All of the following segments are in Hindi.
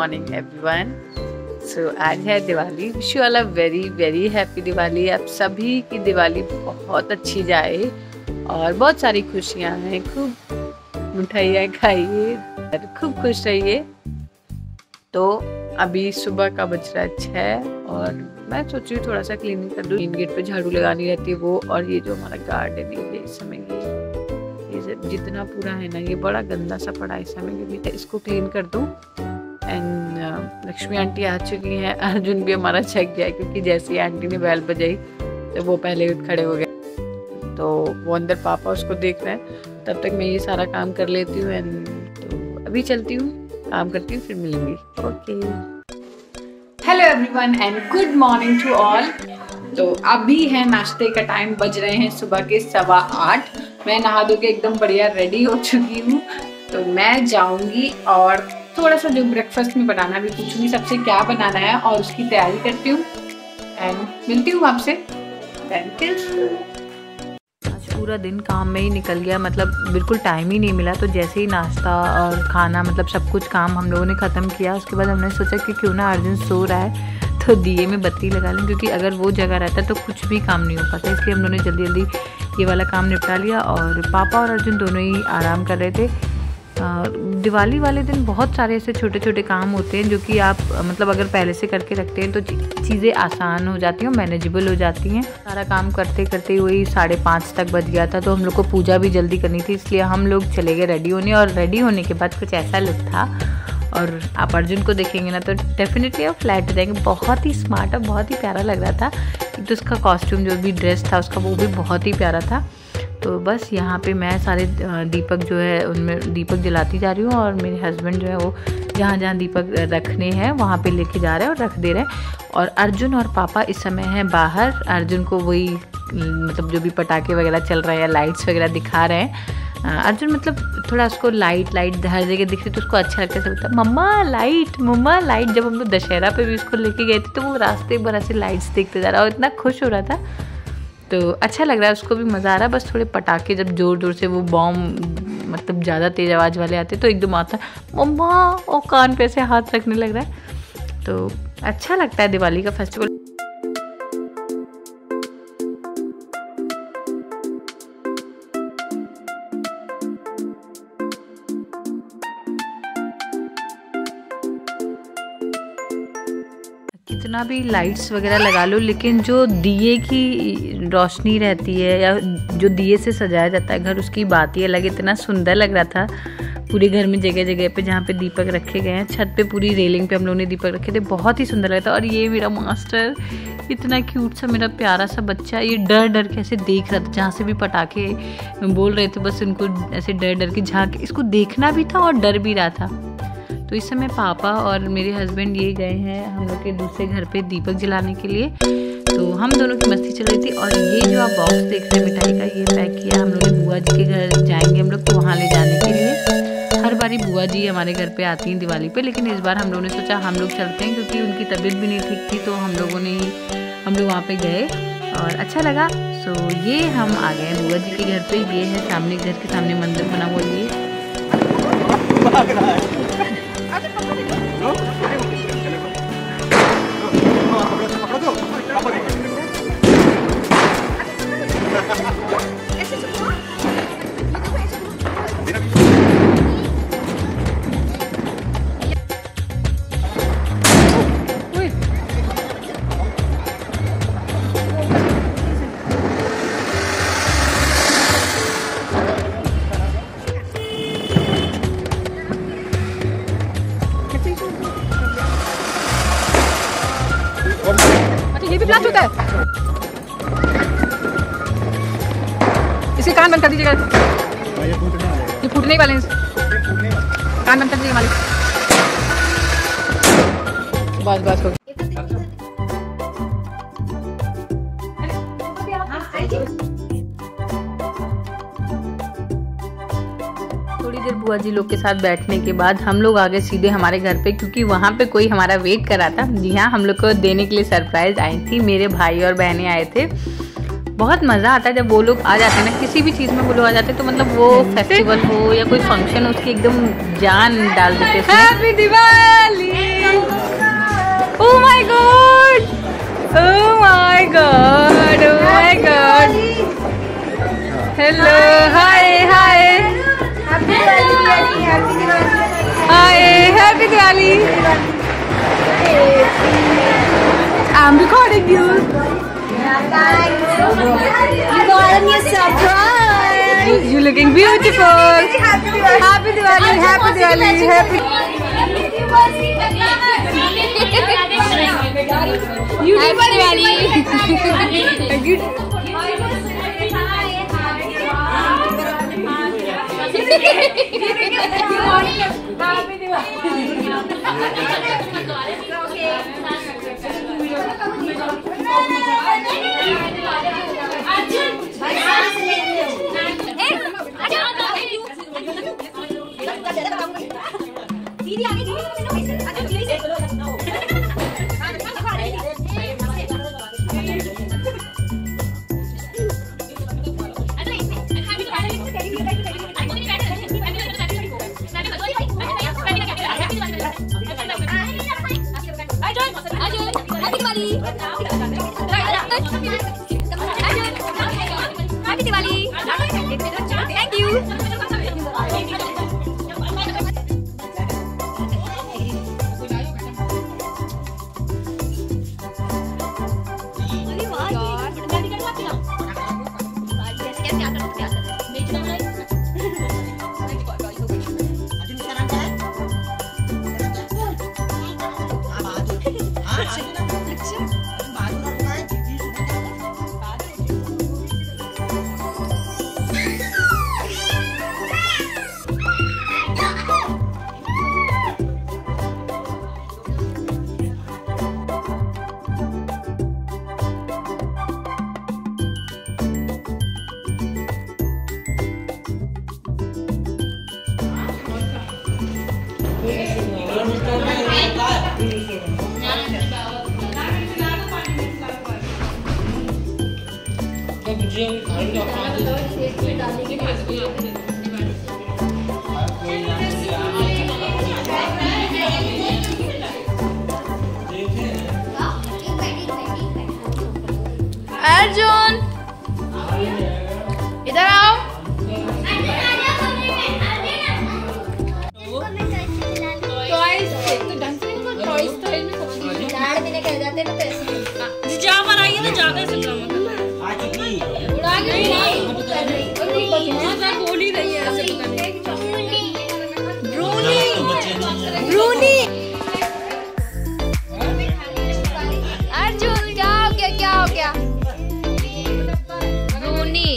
Morning everyone. सो आज है Diwali. Wish you all a very very happy Diwali. आप सभी की दिवाली बहुत अच्छी जाए और बहुत सारी खुशियाँ हैं। खूब मिठाइयाँ खाइए और खूब खुश रहिए। तो अभी सुबह का बज रहा है 6 और मैं सोच रही हूँ थोड़ा सा क्लीनिंग कर दूँ। मेन गेट पे झाड़ू लगानी रहती है वो, और ये जो हमारा गार्डन है ये इस समय ये जितना पूरा है ना ये बड़ा गंदा सा पड़ा है इस समय, ये इसको क्लीन कर दूँ। एंड लक्ष्मी आंटी आ चुकी हैं। अर्जुन भी हमारा छक गया क्योंकि जैसे ही आंटी ने बैल बजाई तो वो पहले उठ खड़े हो गए, तो वो अंदर पापा उसको देख रहे हैं। तब तक मैं ये सारा काम कर लेती हूँ। एंड तो अभी चलती हूँ, काम करती हूँ, फिर मिलेंगी। Okay, hello everyone and good morning to all. तो अभी है नाश्ते का टाइम, बज रहे हैं सुबह के 8:15। मैं नहा धो के एकदम बढ़िया रेडी हो चुकी हूँ। तो मैं जाऊँगी और थोड़ा सा जो ब्रेकफास्ट में बनाना भी पूछूंगी सबसे क्या बनाना है और उसकी तैयारी करती हूँ एंड मिलती हूँ आपसे। Thank you. आज पूरा दिन काम में ही निकल गया, मतलब बिल्कुल टाइम ही नहीं मिला। तो जैसे ही नाश्ता और खाना मतलब सब कुछ काम हम लोगों ने ख़त्म किया, उसके बाद हमने सोचा कि क्यों ना अर्जुन सो रहा है तो दिए में बत्ती लगा लें, क्योंकि अगर वो जगह रहता तो कुछ भी काम नहीं हो पाता। इसलिए हम लोगों ने जल्दी जल्दी ये वाला काम निपटा लिया और पापा और अर्जुन दोनों ही आराम कर रहे थे। दिवाली वाले दिन बहुत सारे ऐसे छोटे छोटे काम होते हैं जो कि आप मतलब अगर पहले से करके रखते हैं तो चीज़ें आसान हो जाती हैं, मैनेजेबल हो जाती हैं। सारा काम करते करते वही 5:30 तक बज गया था। तो हम लोग को पूजा भी जल्दी करनी थी, इसलिए हम लोग चले गए रेडी होने। और रेडी होने के बाद कुछ ऐसा लुक था, और आप अर्जुन को देखेंगे ना तो डेफिनेटली आप फ्लैट हो जाएंगे। बहुत ही स्मार्ट और बहुत ही प्यारा लग रहा था। तो उसका कॉस्ट्यूम जो भी ड्रेस था उसका वो भी बहुत ही प्यारा था। तो बस यहाँ पे मैं सारे दीपक जो है उनमें दीपक जलाती जा रही हूँ, और मेरे हस्बैंड जो है वो जहाँ जहाँ दीपक रखने हैं वहाँ पे लेके जा रहे हैं और रख दे रहे हैं। और अर्जुन और पापा इस समय हैं बाहर। अर्जुन को वही मतलब जो भी पटाखे वगैरह चल रहे हैं या लाइट्स वगैरह दिखा रहे हैं। अर्जुन मतलब थोड़ा उसको लाइट हर जगह दिख रही तो उसको अच्छा लगता है। सब होता मम्मा लाइट। जब हम लोग दशहरा पे भी उसको लेके गए थे तो वो रास्ते भर ऐसे लाइट्स देखते जा रहा और इतना खुश हो रहा था। तो अच्छा लग रहा है, उसको भी मज़ा आ रहा है। बस थोड़े पटाखे जब ज़ोर ज़ोर से वो बॉम्ब मतलब ज़्यादा तेज़ आवाज़ वाले आते तो एकदम आता है मम्मा, और कान पे ऐसे हाथ रखने लग रहा है। तो अच्छा लगता है दिवाली का फेस्टिवल। कितना भी लाइट्स वगैरह लगा लो, लेकिन जो दिए की रोशनी रहती है या जो दिए से सजाया जाता है घर, उसकी बात ही अलग। इतना सुंदर लग रहा था पूरे घर में, जगह जगह पे जहाँ पे दीपक रखे गए हैं। छत पे पूरी रेलिंग पे हम लोगों ने दीपक रखे थे, बहुत ही सुंदर लगता है। और ये मेरा मास्टर इतना क्यूट सा मेरा प्यारा सा बच्चा, ये डर डर के ऐसे देख रहा था। जहाँ से भी पटाखे बोल रहे थे बस उनको ऐसे डर डर के झाँक, इसको देखना भी था और डर भी रहा था। तो इस समय पापा और मेरे हस्बैंड ये गए हैं हम लोग के दूसरे घर पे दीपक जलाने के लिए। तो हम दोनों की मस्ती चल रही थी। और ये जो आप बॉक्स देख रहे हैं मिठाई का, ये पैक किया हम लोग बुआ जी के घर जाएंगे हम लोग, तो वहाँ ले जाने के लिए। हर बारी बुआ जी हमारे घर पे आती हैं दिवाली पे, लेकिन इस बार हम लोगों ने सोचा हम लोग चलते हैं क्योंकि उनकी तबीयत भी नहीं ठीक थी। तो हम लोग वहाँ पे गए और अच्छा लगा। सो ये हम आ गए बुआ जी के घर पे। ये है सामने, घर के सामने मंदिर बना हुआ। ये ये भी ब्लास्ट होता है। इसके कान बंद कर दीजिएगा, ये फूटने वाले हैं। कान बंद कर दीजिए मालिक। बस थोड़ी देर बुआ जी लोग के साथ बैठने के बाद हम लोग आ गए सीधे हमारे घर पे, क्योंकि वहाँ पे कोई हमारा वेट कर रहा था। जी हाँ, हम लोग को देने के लिए सरप्राइज आई थी। मेरे भाई और बहनें आए थे। बहुत मज़ा आता है जब वो लोग आ जाते हैं ना, किसी भी चीज़ में वो लोग आ जाते हैं तो मतलब वो फेस्टिवल हो या कोई फंक्शन हो उसकी एकदम जान डाल देते हैं। Happy Diwali. Diwali. I'm recording you. Surprise! You're looking beautiful. Happy Diwali. Happy Diwali. Happy. Happy Diwali. Thank you. Arjun इधर आओ। अर्जुन क्या हो गया, क्या हो गया? ब्रूनी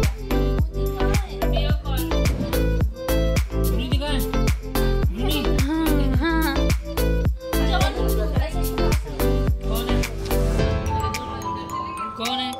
कौन है?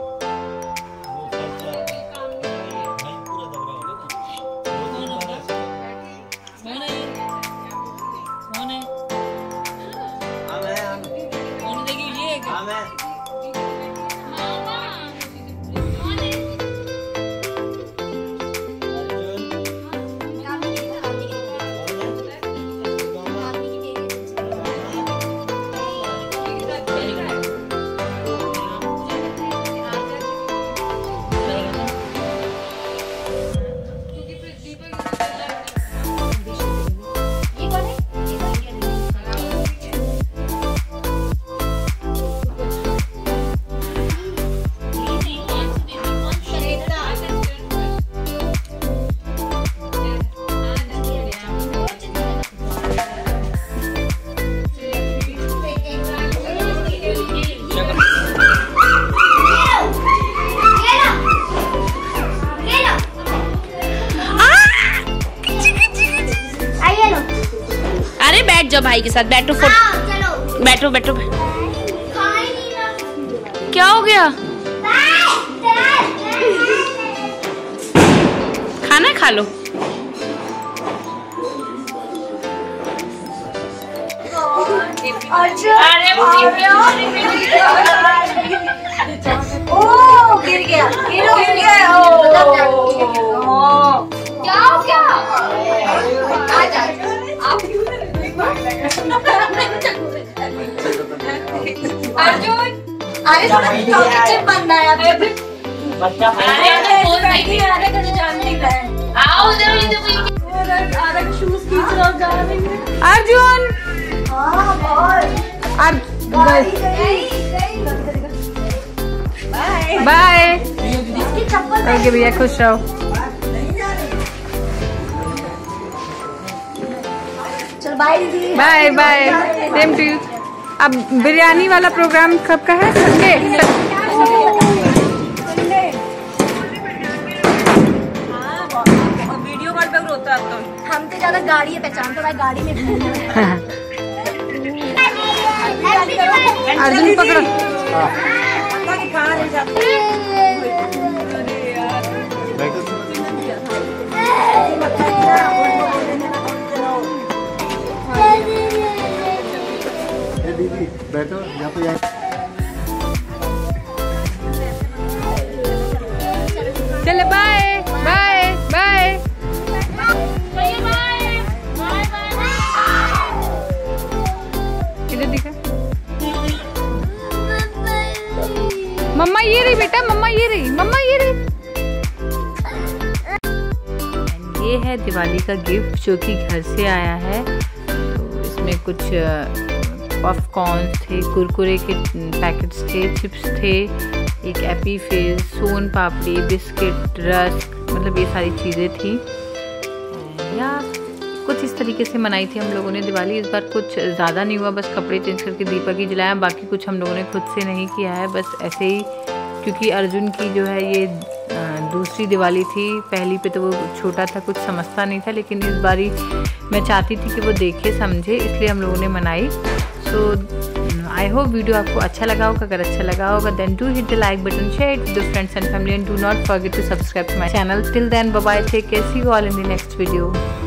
बैठ जाओ भाई के साथ, बैठो बैठो बैठो। क्या हो गया? खाना खा लो। गिर गया। क्या हो गया? अर्जुन अरे चॉकलेट बनना है बच्चा। आओ अर्जुन हाँ बहुत। बाय। इसकी चप्पल ओके भैया, खुश रहो। चल बाय दीदी। Bye bye, same to you. अब बिरयानी वाला प्रोग्राम कब का है? संडे। वीडियो कॉल पे होता है तो हम तो ज्यादा गाड़ी है, पहचान तो भाई गाड़ी में अर्जुन पकड़ो। दीदी बैठो यहाँ पे। चलो बाय बाय बाय। किधर दिखा? मम्मा ये रही बेटा, मम्मा ये रही, मम्मा ये रही। ये है दिवाली का गिफ्ट जो कि घर से आया है। तो इसमें कुछ पॉपकॉर्न थे, कुरकुरे के पैकेट्स थे, चिप्स थे, एक एपी फिज, सोन पापड़ी, बिस्किट, रस्क, मतलब ये सारी चीज़ें थी। या कुछ इस तरीके से मनाई थी हम लोगों ने दिवाली। इस बार कुछ ज़्यादा नहीं हुआ, बस कपड़े चेंज करके दीपक ही जलाया। बाकी कुछ हम लोगों ने खुद से नहीं किया है, बस ऐसे ही, क्योंकि अर्जुन की जो है ये दूसरी दिवाली थी। पहली पे तो वो छोटा था, कुछ समझता नहीं था, लेकिन इस बारी मैं चाहती थी कि वो देखे समझे, इसलिए हम लोगों ने मनाई। सो आई होप वीडियो आपको अच्छा लगा होगा। अगर अच्छा लगा होगा then do hit the like button, share it with your friends and family, and do not forget to subscribe to my channel. Till then bye bye, take care, see you all in the next video.